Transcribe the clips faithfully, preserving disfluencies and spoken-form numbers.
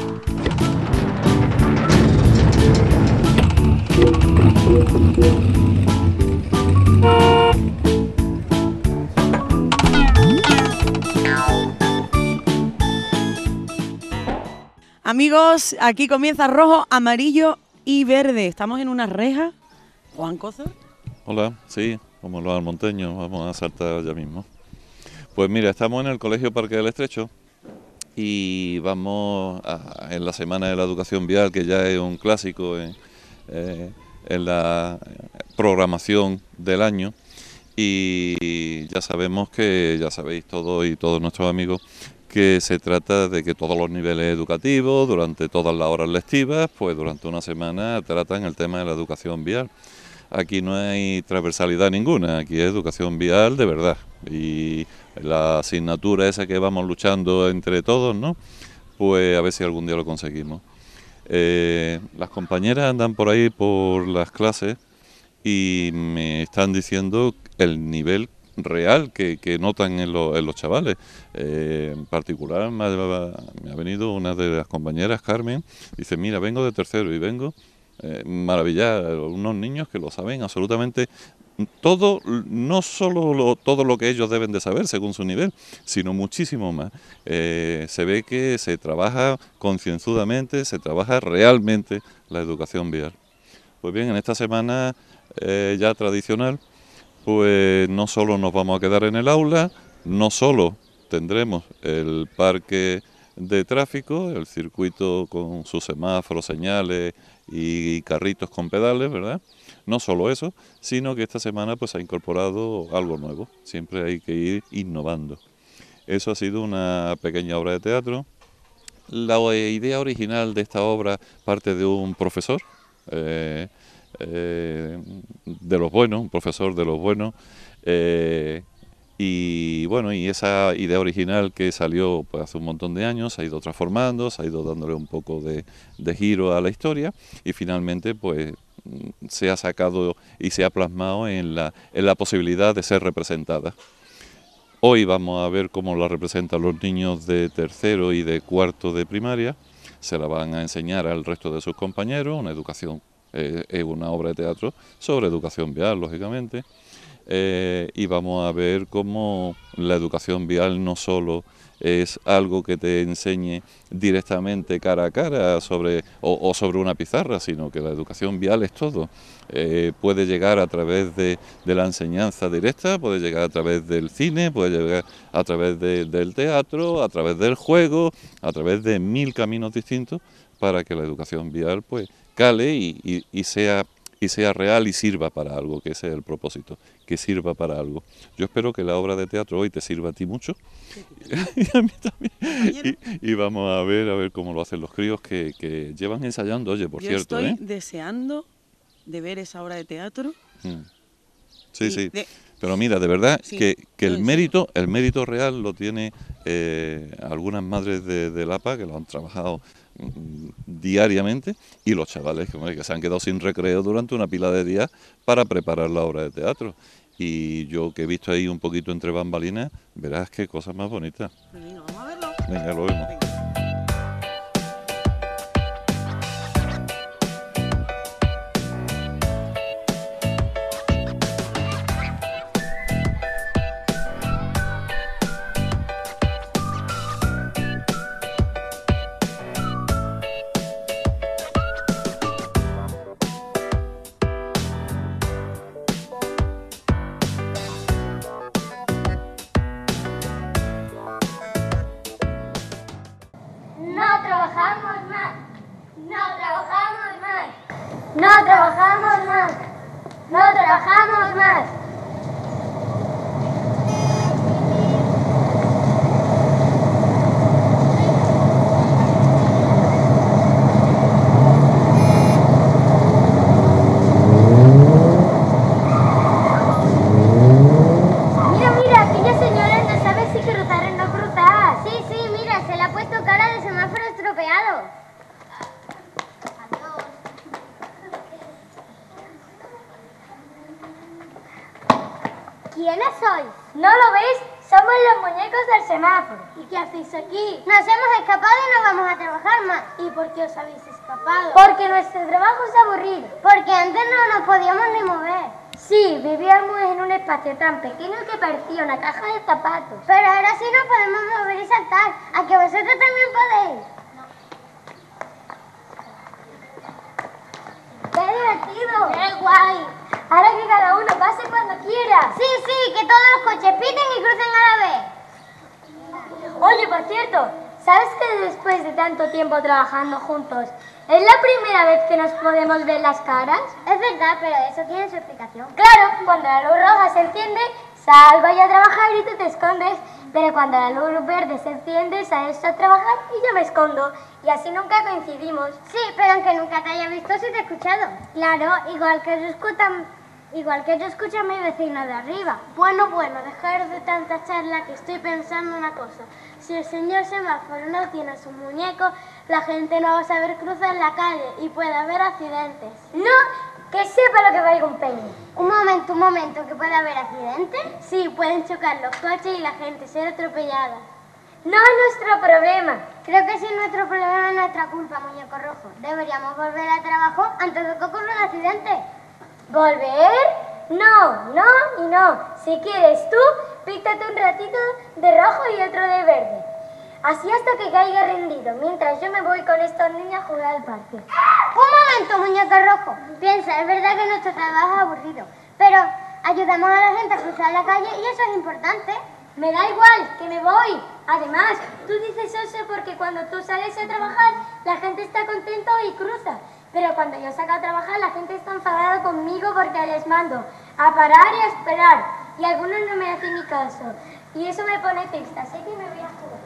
Amigos, aquí comienza rojo, amarillo y verde. Estamos en una reja. Juan Cózar. Hola, sí, como los almonteños, vamos a saltar ya mismo. Pues mira, estamos en el Colegio Parque del Estrecho y vamos a, en la Semana de la Educación Vial, que ya es un clásico en, eh, en la programación del año. Y ya sabemos que, ya sabéis todos y todos nuestros amigos, que se trata de que todos los niveles educativos, durante todas las horas lectivas, pues durante una semana tratan el tema de la educación vial. Aquí no hay transversalidad ninguna, aquí es educación vial de verdad. Y la asignatura esa que vamos luchando entre todos, ¿no? Pues a ver si algún día lo conseguimos. Eh, las compañeras andan por ahí por las clases y me están diciendo el nivel real que, que notan en, lo, en los chavales. Eh, en particular me ha, me ha venido una de las compañeras, Carmen, dice, mira, vengo de tercero y vengo eh, maravillada, unos niños que lo saben absolutamente todo, no solo lo, todo lo que ellos deben de saber según su nivel, sino muchísimo más. Eh, se ve que se trabaja concienzudamente, se trabaja realmente la educación vial. Pues bien, en esta semana eh, ya tradicional, pues no solo nos vamos a quedar en el aula, no solo tendremos el parque de tráfico, el circuito con sus semáforos, señales y carritos con pedales, ¿verdad? No solo eso, sino que esta semana pues ha incorporado algo nuevo, siempre hay que ir innovando. Eso ha sido una pequeña obra de teatro. La idea original de esta obra parte de un profesor, eh, eh, de los buenos, un profesor de los buenos, eh, y bueno, y esa idea original que salió pues, hace un montón de años, se ha ido transformando, se ha ido dándole un poco de, de giro a la historia y finalmente pues se ha sacado y se ha plasmado en la, en la posibilidad de ser representada. Hoy vamos a ver cómo la representan los niños de tercero y de cuarto de primaria, se la van a enseñar al resto de sus compañeros, una educación, eh, es una obra de teatro sobre educación vial, lógicamente, eh, y vamos a ver cómo la educación vial no solo es algo que te enseñe directamente cara a cara sobre, o, o sobre una pizarra, sino que la educación vial es todo. Eh, puede llegar a través de, de la enseñanza directa, puede llegar a través del cine, puede llegar a través de, del teatro, a través del juego, a través de mil caminos distintos para que la educación vial pues cale y, y, y sea y sea real y sirva para algo, que ese es el propósito, que sirva para algo. Yo espero que la obra de teatro hoy te sirva a ti mucho y a mí también. Y, y vamos a ver a ver cómo lo hacen los críos que, que llevan ensayando, oye, por Yo cierto. estoy ¿eh? deseando de ver esa obra de teatro. Mm. Sí, sí. De... Pero mira, de verdad sí, que, que el mérito, el mérito real lo tiene eh, algunas madres de, de Lapa que lo han trabajado mm, diariamente y los chavales que, hombre, que se han quedado sin recreo durante una pila de días para preparar la obra de teatro. Y yo que he visto ahí un poquito entre bambalinas, verás qué cosas más bonitas. Venga, vamos a verlo. Venga, lo vemos. Venga. No trabajamos más, no trabajamos más. Mira, mira, aquella señora no sabe si cruzar o no cruzar. Sí, sí, mira, se le ha puesto cara de semáforo estropeado. ¿Quiénes sois? ¿No lo veis? Somos los muñecos del semáforo. ¿Y qué hacéis aquí? Nos hemos escapado y no vamos a trabajar más. problema? ¿Y por qué os habéis escapado? Porque nuestro trabajo es aburrido. Porque antes no nos podíamos ni mover. Sí, vivíamos en un espacio tan pequeño que parecía una caja de zapatos. Pero ahora sí nos podemos mover y saltar. ¿A que vosotros también podéis? ¡Qué divertido! ¡Qué guay! Ahora que cada uno pase cuando quiera. Sí, sí, que todos los coches piten y crucen a la vez. Oye, por cierto, ¿sabes que después de tanto tiempo trabajando juntos, es la primera vez que nos podemos ver las caras? Es verdad, pero eso tiene su explicación. Claro, cuando la luz roja se enciende, Sal vaya a trabajar y tú te escondes. Pero cuando la luz verde se enciende, Sal está a trabajar y yo me escondo. Y así nunca coincidimos. Sí, pero aunque nunca te haya visto, sí te he escuchado. Claro, igual que yo escuchan, igual que yo escucho a mi vecino de arriba. Bueno, bueno, dejar de tanta charla que estoy pensando una cosa. Si el señor semáforo no tiene sus muñecos, la gente no va a saber cruzar la calle y puede haber accidentes. No, que sepa lo que valga un peine. Un momento, un momento, ¿que puede haber accidentes? Sí, pueden chocar los coches y la gente ser atropellada. No es nuestro problema. Creo que sí es nuestro problema, es nuestra culpa, muñeco rojo. Deberíamos volver al trabajo antes de que ocurra un accidente. ¿Volver? No, no y no. Si quieres tú, píntate un ratito de rojo y otro de verde. Así hasta que caiga rendido, mientras yo me voy con estos niños a jugar al parque. Un momento, muñeco rojo. Piensa, es verdad que nuestro trabajo es aburrido, pero ayudamos a la gente a cruzar la calle y eso es importante. Me da igual, que me voy. Además, tú dices eso porque cuando tú sales a trabajar, la gente está contento y cruza. Pero cuando yo salgo a trabajar, la gente está enfadada conmigo porque les mando a parar y a esperar. Y algunos no me hacen ni caso. Y eso me pone triste, así que me voy a jugar.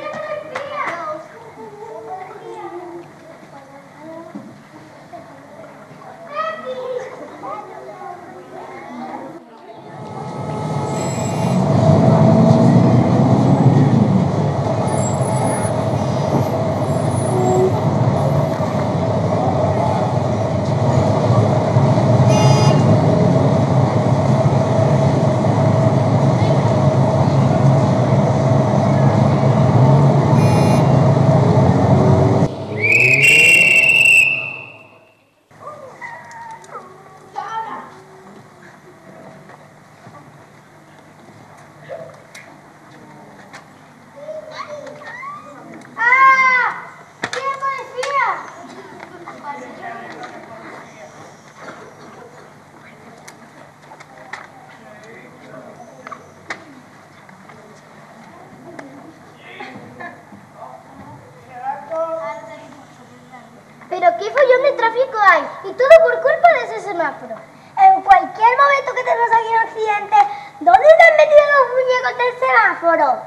Pero qué follón de tráfico hay, y todo por culpa de ese semáforo. En cualquier momento que tenemos aquí un accidente, ¿dónde se han metido los muñecos del semáforo?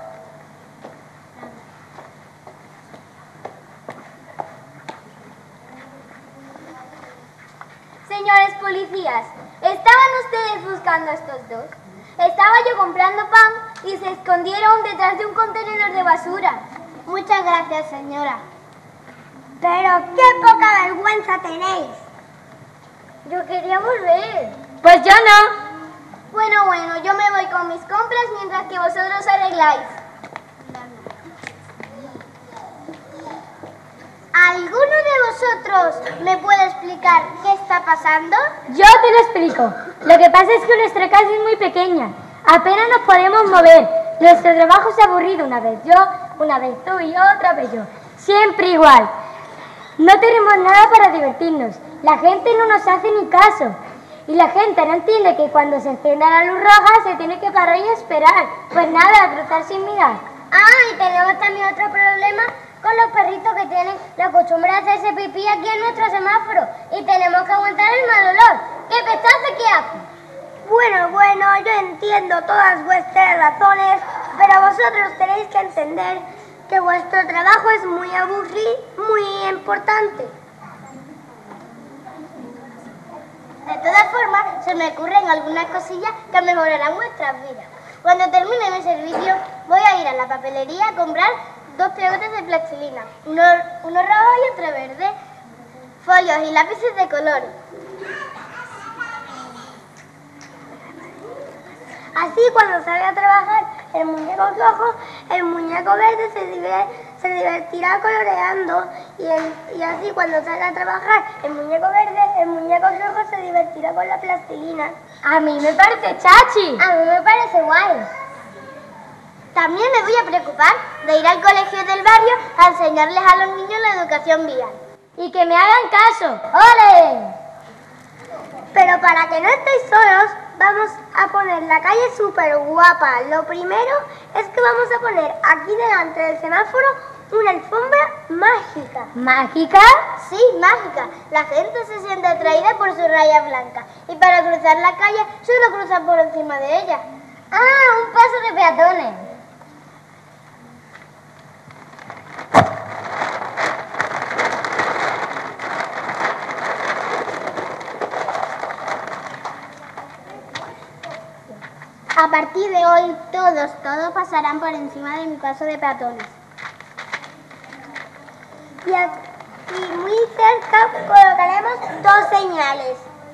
Señores policías, ¿estaban ustedes buscando a estos dos? Estaba yo comprando pan y se escondieron detrás de un contenedor de basura. Muchas gracias, señora. Pero qué poca vergüenza tenéis. Yo quería volver. Pues yo no. Bueno, bueno, yo me voy con mis compras mientras que vosotros arregláis. ¿Alguno de vosotros me puede explicar qué está pasando? Yo te lo explico. Lo que pasa es que nuestra casa es muy pequeña. Apenas nos podemos mover. Nuestro trabajo es aburrido. Una vez yo, una vez tú y otra vez yo. Siempre igual. No tenemos nada para divertirnos. La gente no nos hace ni caso. Y la gente no entiende que cuando se encienda la luz roja se tiene que parar y esperar. Pues nada, cruzar sin mirar. Ah, y tenemos también otro problema con los perritos que tienen la costumbre de hacerse pipí aquí en nuestro semáforo. Y tenemos que aguantar el mal olor. ¿Qué pensáis que hace? Bueno, bueno, yo entiendo todas vuestras razones, pero vosotros tenéis que entender que vuestro trabajo es muy aburrido, muy importante. De todas formas, se me ocurren algunas cosillas que mejorarán vuestras vidas. Cuando termine mi servicio, voy a ir a la papelería a comprar dos pegotes de plastilina, uno, uno rojo y otro verde, folios y lápices de color. Así, cuando salga a trabajar el muñeco rojo, el muñeco verde se, divier- se divertirá coloreando y, el, y así cuando salga a trabajar el muñeco verde, el muñeco rojo se divertirá con la plastilina. A mí me parece chachi. A mí me parece guay. También me voy a preocupar de ir al colegio del barrio a enseñarles a los niños la educación vial. Y que me hagan caso. ¡Ole! Pero para que no estéis solos, vamos a poner la calle súper guapa. Lo primero es que vamos a poner aquí delante del semáforo una alfombra mágica. ¿Mágica? Sí, mágica. La gente se siente atraída por su raya blanca y para cruzar la calle solo cruzan por encima de ella. Ah, un paso de peatones. A partir de hoy, todos, todos pasarán por encima de mi paso de peatones. Y aquí muy cerca colocaremos dos señales.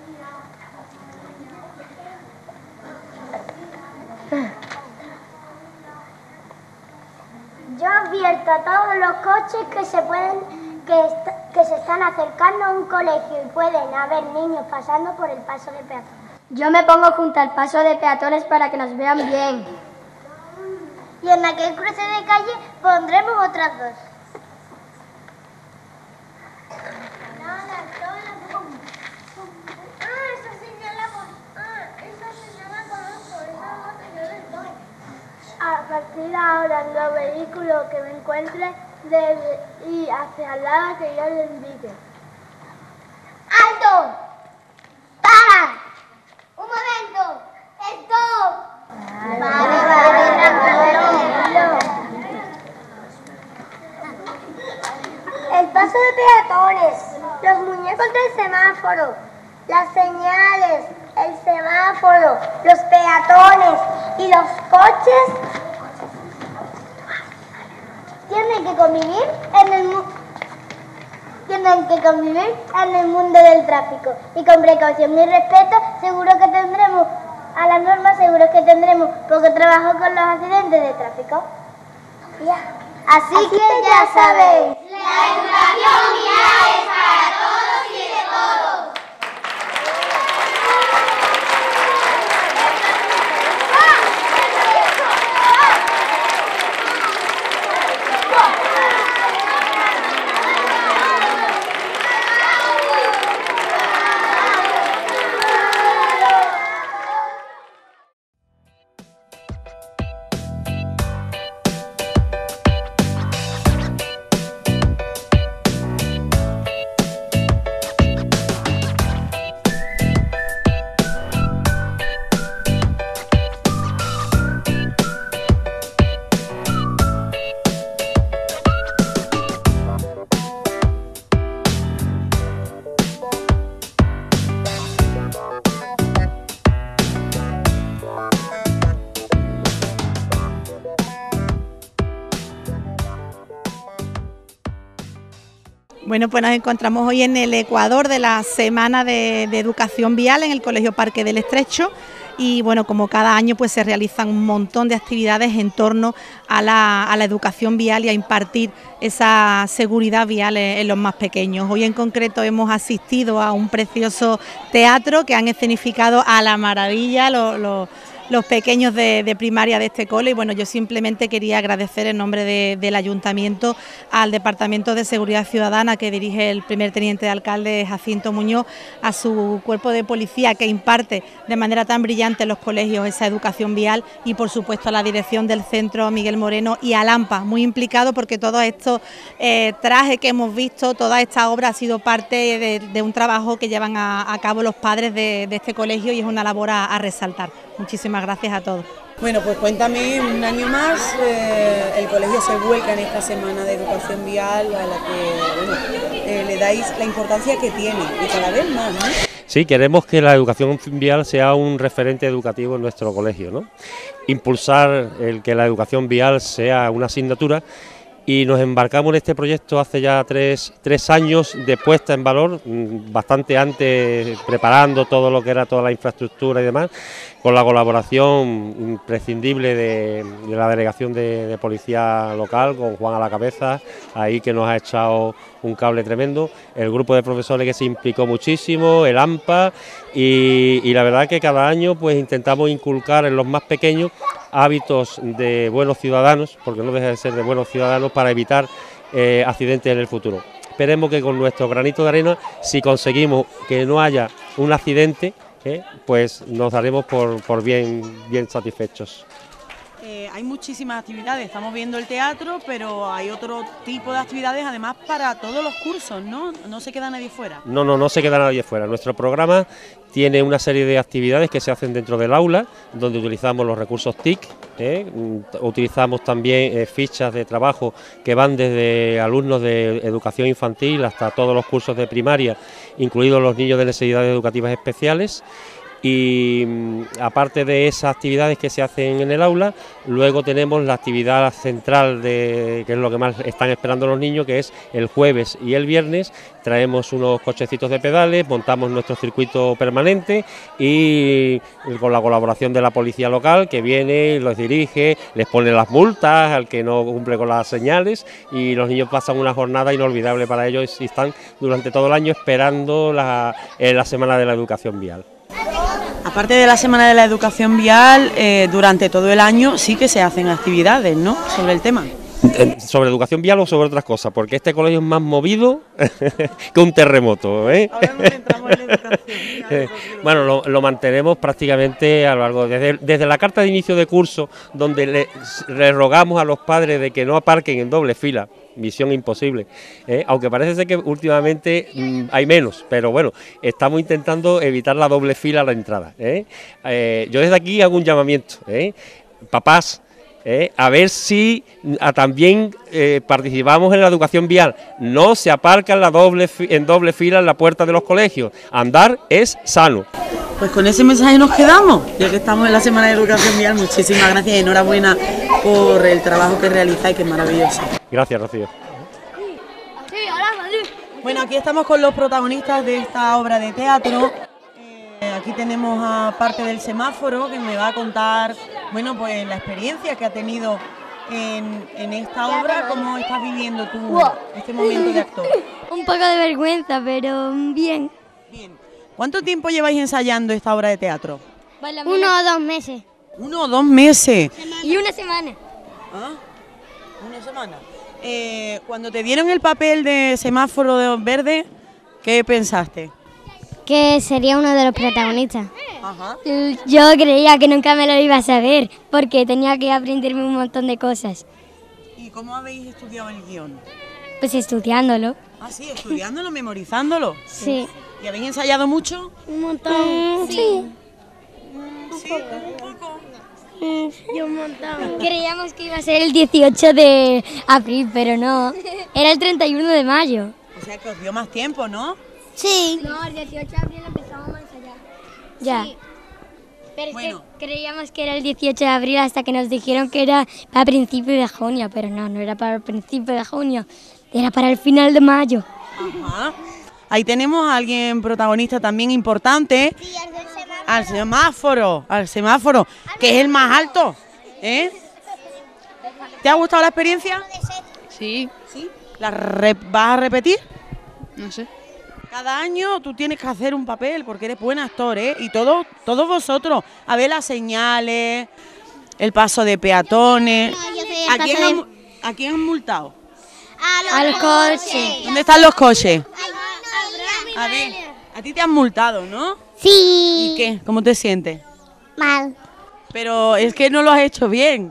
Yo advierto a todos los coches que se pueden que, que se están acercando a un colegio y pueden haber niños pasando por el paso de peatones. Yo me pongo junto al paso de peatones para que nos vean bien. Y en aquel cruce de calle pondremos otras dos. A partir de ahora, los vehículos que me encuentre deben ir hacia el lado que yo les indique. ¡Alto! ¡Para! ¡Un momento! ¡Stop! Vale, vale, tranquilo. El paso de peatones, los muñecos del semáforo, las señales, el semáforo, los peatones y los coches tienen que convivir en el mundo. Tienen que convivir en el mundo del tráfico y con precaución y respeto seguro que tendremos a las normas, seguro que tendremos poco trabajo con los accidentes de tráfico. Ya. Así, Así que, que ya sabéis, la educación vial es para todos y de todos. Bueno, pues nos encontramos hoy en el Ecuador de la Semana de, de Educación Vial en el Colegio Parque del Estrecho y bueno, como cada año pues se realizan un montón de actividades en torno a la, a la educación vial y a impartir esa seguridad vial en, en los más pequeños. Hoy en concreto hemos asistido a un precioso teatro que han escenificado a la maravilla los, los los pequeños de, de primaria de este cole y bueno, yo simplemente quería agradecer en nombre de, del Ayuntamiento al Departamento de Seguridad Ciudadana que dirige el primer teniente de alcalde Jacinto Muñoz, a su cuerpo de policía que imparte de manera tan brillante en los colegios esa educación vial y por supuesto a la dirección del centro Miguel Moreno y a Lampa, muy implicado porque todos estos eh, trajes que hemos visto, toda esta obra ha sido parte de, de un trabajo que llevan a, a cabo los padres de, de este colegio y es una labor a, a resaltar. Muchísimas gracias a todos. Bueno, pues cuéntame, un año más, eh, el colegio se vuelca en esta semana de educación vial a la que bueno, eh, le dais la importancia que tiene y cada vez más, ¿no? Sí, queremos que la educación vial sea un referente educativo en nuestro colegio, ¿no? Impulsar el que la educación vial sea una asignatura y nos embarcamos en este proyecto hace ya tres, tres años de puesta en valor, bastante antes, preparando todo lo que era toda la infraestructura y demás, con la colaboración imprescindible de, de la Delegación de, de Policía Local, con Juan a la cabeza, ahí que nos ha echado un cable tremendo, el grupo de profesores que se implicó muchísimo, el AMPA, y, y la verdad que cada año pues intentamos inculcar en los más pequeños hábitos de buenos ciudadanos, porque no deja de ser de buenos ciudadanos, para evitar eh, accidentes en el futuro. Esperemos que con nuestro granito de arena, si conseguimos que no haya un accidente, eh, pues nos daremos por, por bien, bien satisfechos. Eh, hay muchísimas actividades, estamos viendo el teatro, pero hay otro tipo de actividades además para todos los cursos, ¿no? No se queda nadie fuera. No, no, no se queda nadie fuera. Nuestro programa tiene una serie de actividades que se hacen dentro del aula, donde utilizamos los recursos T I C, ¿eh? Utilizamos también eh, fichas de trabajo que van desde alumnos de educación infantil hasta todos los cursos de primaria, incluidos los niños de necesidades educativas especiales. Y aparte de esas actividades que se hacen en el aula, luego tenemos la actividad central, de, que es lo que más están esperando los niños, que es el jueves y el viernes. Traemos unos cochecitos de pedales, montamos nuestro circuito permanente y con la colaboración de la policía local, que viene, los dirige, les pone las multas al que no cumple con las señales, y los niños pasan una jornada inolvidable para ellos y están durante todo el año esperando la, eh, la Semana de la Educación Vial. Aparte de la Semana de la Educación Vial, eh, durante todo el año sí que se hacen actividades, ¿no?, sobre el tema. ¿Sobre educación vial o sobre otras cosas? Porque este colegio es más movido que un terremoto, ¿eh? Ahora nos centramos en la educación. Eh, bueno, lo, lo mantenemos prácticamente a lo largo, desde, desde la carta de inicio de curso, donde le, le rogamos a los padres de que no aparquen en doble fila, misión imposible, ¿eh? Aunque parece ser que últimamente mmm, hay menos, pero bueno, estamos intentando evitar la doble fila a la entrada, ¿eh? Eh, yo desde aquí hago un llamamiento, ¿eh? Papás, Eh, a ver si a, también eh, participamos en la educación vial. No se aparca en, la doble, en doble fila en la puerta de los colegios. Andar es sano. Pues con ese mensaje nos quedamos, ya que estamos en la Semana de Educación Vial. Muchísimas gracias y enhorabuena por el trabajo que realizáis, que es maravilloso. Gracias, Rocío. Bueno, aquí estamos con los protagonistas de esta obra de teatro. Aquí tenemos a parte del semáforo, que me va a contar, bueno, pues la experiencia que ha tenido en, en esta obra. ¿Cómo estás viviendo tú este momento de actor? Un poco de vergüenza, pero bien. Bien. ¿Cuánto tiempo lleváis ensayando esta obra de teatro? Uno o dos meses. Uno o dos meses. Y una semana. ¿Ah? Una semana. Eh, cuando te dieron el papel de semáforo de verde, ¿qué pensaste? Que sería uno de los protagonistas. Ajá. Yo creía que nunca me lo iba a saber, porque tenía que aprenderme un montón de cosas. ¿Y cómo habéis estudiado el guión? Pues estudiándolo. Ah, sí, estudiándolo, memorizándolo. Sí. ¿Y habéis ensayado mucho? Un montón. Sí. Sí, un poco. Sí, un montón. Creíamos que iba a ser el dieciocho de abril, pero no. Era el treinta y uno de mayo. O sea que os dio más tiempo, ¿no? Sí. No, el dieciocho de abril empezamos a ensayar. Ya. Sí. Pero Bueno. es que creíamos que era el dieciocho de abril hasta que nos dijeron que era para principios de junio, pero no, no era para el principio de junio, era para el final de mayo. Ajá. Ahí tenemos a alguien protagonista también importante. Sí, al del semáforo. Al semáforo, al semáforo, que es el más alto, ¿eh? ¿Te ha gustado la experiencia? Sí, Sí. ¿La re- vas a repetir? no sé. Cada año tú tienes que hacer un papel porque eres buen actor, ¿eh? Y todos, todos vosotros, a ver las señales, el paso de peatones. No, yo soy el ¿A quién, paso han, de- mu- ¿A quién han multado? A los coches. ¿Dónde están los coches? Ay, no, A ver, a ti te han multado, ¿no? Sí. ¿Y qué? ¿Cómo te sientes? Mal. Pero es que no lo has hecho bien.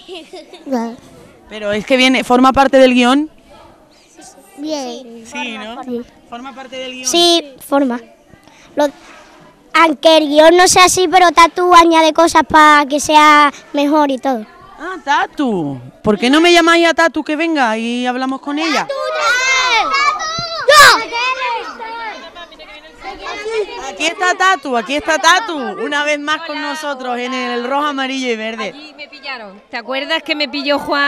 Pero es que viene, forma parte del guión. Bien. Sí, ¿no? Sí. Forma parte del guión. Sí, forma. Lo- aunque el guión no sea así, pero Tatu añade cosas para que sea mejor y todo. Ah, Tatu. ¿Por qué no me llamáis a Tatu que venga y hablamos con ella? Aquí está Tatu, aquí está Tatu, una vez más con nosotros en el rojo, amarillo y verde. Allí me pillaron. ¿Te acuerdas que me pilló Juan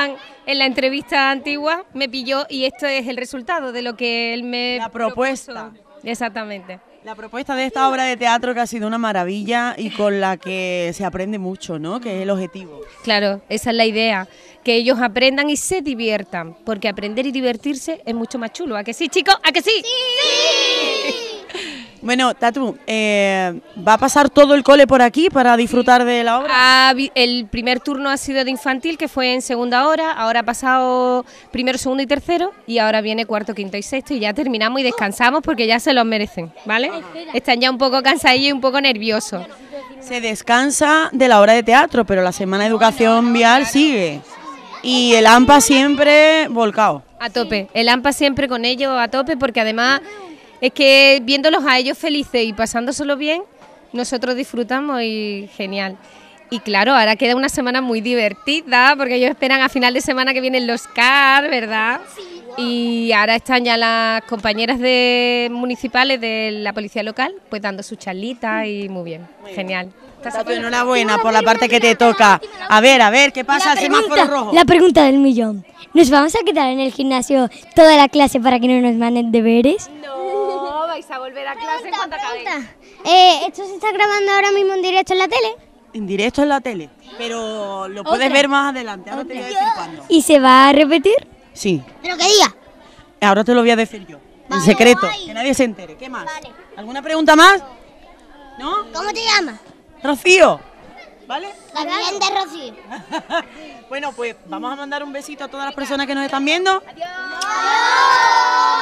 en la entrevista antigua me pilló y esto es el resultado de lo que él me La propuesta. propuso. Exactamente. La propuesta de esta obra de teatro que ha sido una maravilla y con la que se aprende mucho, ¿no? Que es el objetivo. Claro, esa es la idea, que ellos aprendan y se diviertan, porque aprender y divertirse es mucho más chulo. ¿A que sí, chicos? ¿A que sí? ¡Sí! Bueno, Tatu, eh, ¿va a pasar todo el cole por aquí para disfrutar de la obra? Ah, el primer turno ha sido de infantil, que fue en segunda hora, ahora ha pasado primero, segundo y tercero, y ahora viene cuarto, quinto y sexto, y ya terminamos y descansamos porque ya se los merecen, ¿vale? Están ya un poco cansadillos y un poco nerviosos. Se descansa de la obra de teatro, pero la Semana de Educación Vial sigue. Y el AMPA siempre volcado. A tope, el AMPA siempre con ellos a tope, porque además es que viéndolos a ellos felices y pasándoselo bien, nosotros disfrutamos y genial. Y claro, ahora queda una semana muy divertida, porque ellos esperan a final de semana que vienen los C A R, ¿verdad? Y ahora están ya las compañeras de municipales de la policía local, pues dando sus charlitas y muy bien, genial. Tatu, enhorabuena por la parte que te toca. A ver, a ver, ¿qué pasa al semáforo rojo? La pregunta del millón. ¿Nos vamos a quedar en el gimnasio toda la clase para que no nos manden deberes? No, vais a volver a clase cuando acabéis. Eh, ¿Esto se está grabando ahora mismo en directo en la tele? En directo en la tele, pero lo puedes Otra. ver más adelante, ahora te voy a decir cuándo. ¿Y se va a repetir? Sí, ¿Pero qué día? ahora te lo voy a decir yo, en Vale, secreto, guay. que nadie se entere. ¿Qué más? Vale. ¿Alguna pregunta más? ¿No? ¿Cómo te llamas? Rocío, ¿vale? También de Rocío. Bueno, pues vamos a mandar un besito a todas las personas que nos están viendo. ¡Adiós!